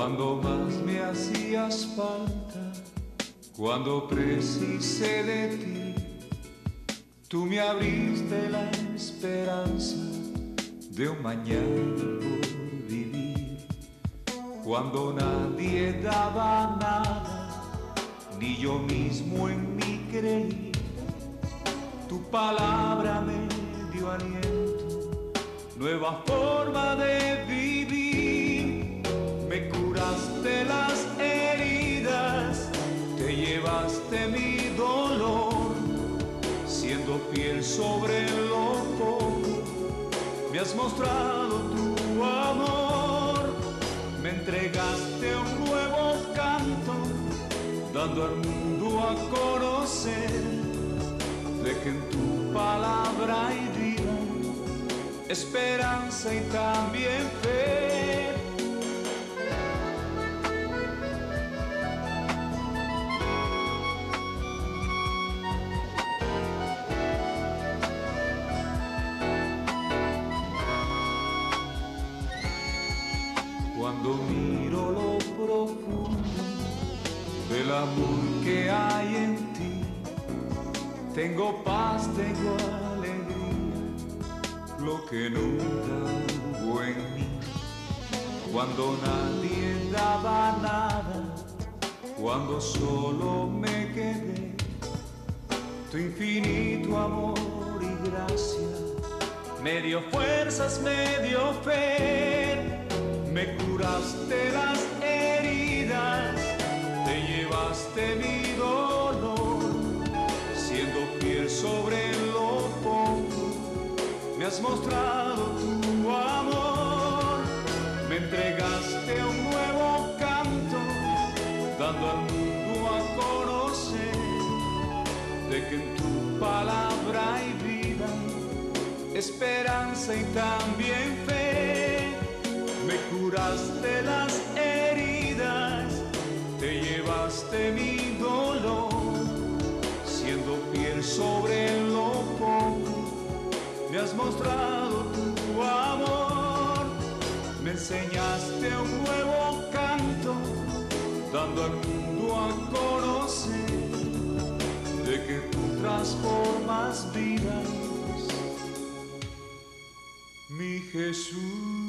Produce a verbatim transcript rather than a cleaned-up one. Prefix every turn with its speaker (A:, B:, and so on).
A: cuando más me hacías falta, cuando precisé de ti. Tú me abriste la esperanza de un mañana por vivir, cuando nadie daba nada, ni yo mismo en mí creí. Tu palabra me dio aliento, nueva forma de vivir. Me curaste las heridas, te llevaste mi dolor, siendo fiel sobre lo poco, me has mostrado tu amor. Me entregaste un nuevo canto, dando al mundo a conocer de que en tu palabra hay vida, esperanza y también fe. Cuando miro lo profundo del amor que hay en ti, tengo paz, tengo alegría, lo que nunca hubo en mí. Cuando nadie daba nada, cuando solo me quedé, tu infinito amor y gracia me dio fuerzas, me dio fe. Me curaste las heridas, te llevaste mi dolor, siendo fiel sobre lo poco, me has mostrado tu amor. Me entregaste un nuevo canto, dando al mundo a conocer de que en tu palabra hay vida, esperanza y también fe. Me curaste las heridas, te llevaste mi dolor, siendo fiel sobre lo poco, me has mostrado tu amor. Me enseñaste un nuevo canto, dando al mundo a conocer de que tú transformas vidas, mi Jesús.